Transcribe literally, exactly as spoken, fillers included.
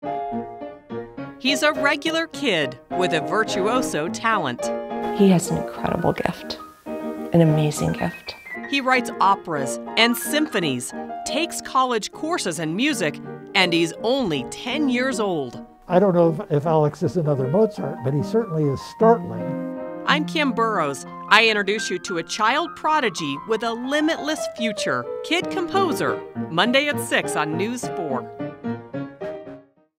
He's a regular kid with a virtuoso talent. He has an incredible gift, an amazing gift. He writes operas and symphonies, takes college courses in music, and he's only ten years old. I don't know if, if Alex is another Mozart, but he certainly is startling. I'm Kim Burrows. I introduce you to a child prodigy with a limitless future, Kid Composer, Monday at six on News four.